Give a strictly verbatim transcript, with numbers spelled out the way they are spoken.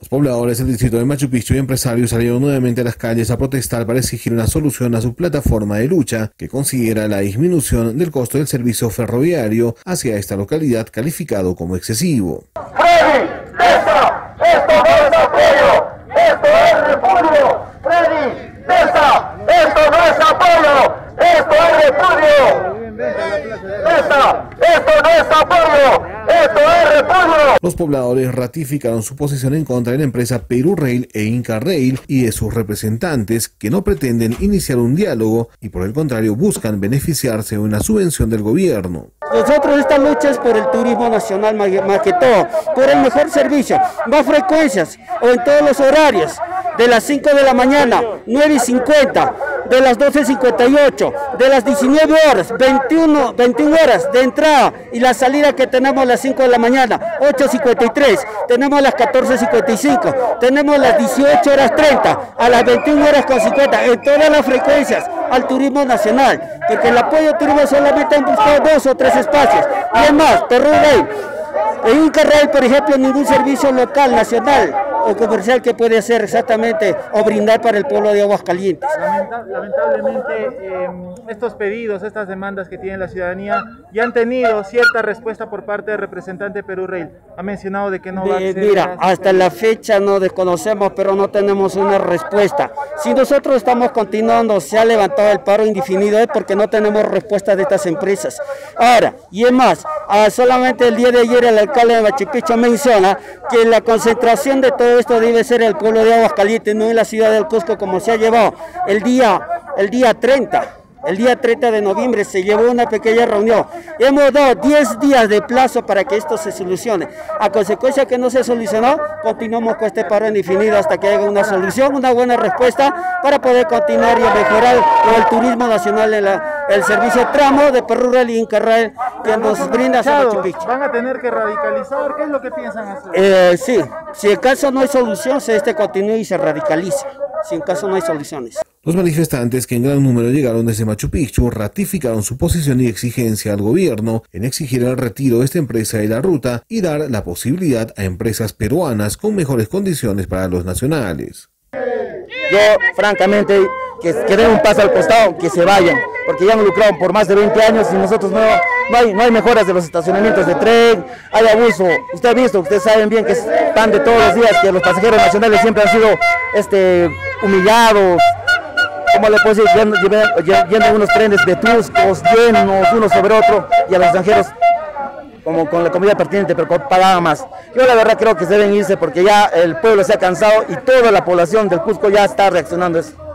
Los pobladores del distrito de Machu Picchu y empresarios salieron nuevamente a las calles a protestar para exigir una solución a su plataforma de lucha, que considera la disminución del costo del servicio ferroviario hacia esta localidad calificado como excesivo. ¡Freddy! ¡Desa! ¡Esto no es apoyo! ¡Esto es repudio! ¡Freddy! ¡Desa! ¡Esto no es apoyo! ¡Esto es repudio! ¡Desa! ¡Esto no es apoyo! ¡Esto es repudio! Los pobladores ratificaron su posición en contra de la empresa Perú Rail e Inca Rail y de sus representantes, que no pretenden iniciar un diálogo y por el contrario buscan beneficiarse de una subvención del gobierno. Nosotros esta lucha es por el turismo nacional más que todo, por el mejor servicio, más frecuencias o en todos los horarios, de las cinco de la mañana, nueve y cincuenta, de las doce y cincuenta y ocho, de las diecinueve horas, veintiuno, veintiuna horas de entrada y la salida que tenemos a las cinco de la mañana, ocho y cincuenta y tres, tenemos las catorce y cincuenta y cinco, tenemos las dieciocho horas treinta, a las veintiuna horas con cincuenta, en todas las frecuencias al turismo nacional, porque el apoyo al turismo solamente han buscado dos o tres espacios, y es más, Perú Rail, en Inca Rail, por ejemplo, ningún servicio local, nacional o comercial que puede hacer exactamente o brindar para el pueblo de Aguascalientes. Lamentablemente eh, estos pedidos, estas demandas que tiene la ciudadanía ya han tenido cierta respuesta por parte del representante de Perú Rail. Ha mencionado de que no va a ser... Mira, hasta la fecha no desconocemos, pero no tenemos una respuesta. Si nosotros estamos continuando, se ha levantado el paro indefinido, es porque no tenemos respuesta de estas empresas. Ahora, y es más, ah, solamente el día de ayer el alcalde de Machu Picchu menciona que la concentración de todo esto debe ser el pueblo de Aguascalientes, no en la ciudad del Cusco, como se ha llevado el día, el día treinta. El día treinta de noviembre se llevó una pequeña reunión. Hemos dado diez días de plazo para que esto se solucione. A consecuencia que no se solucionó, continuamos con este paro indefinido hasta que haya una solución, una buena respuesta para poder continuar y mejorar con el turismo nacional en la, el servicio tramo de Perú Rail y Inca Rail que nos brinda a Machu Picchu. ¿Van a tener que radicalizar? ¿Qué es lo que piensan hacer? Eh, sí, si en caso no hay solución, se este continúe y se radicaliza. Si en caso no hay soluciones. Los manifestantes, que en gran número llegaron desde Machu Picchu, ratificaron su posición y exigencia al gobierno en exigir el retiro de esta empresa de la ruta y dar la posibilidad a empresas peruanas con mejores condiciones para los nacionales. Yo, francamente, que, que den un paso al costado, que se vayan, porque ya han lucrado por más de veinte años y nosotros no, no, hay, no hay mejoras de los estacionamientos de tren, hay abuso. Usted ha visto, ustedes saben bien que es pan de todos los días, que los pasajeros nacionales siempre han sido este, humillados. ¿Cómo le puedo decir? Yendo, yendo unos trenes vetuscos, llenos, uno sobre otro, y a los extranjeros como con la comida pertinente, pero pagaban más. Yo la verdad creo que deben irse porque ya el pueblo se ha cansado y toda la población del Cusco ya está reaccionando a eso.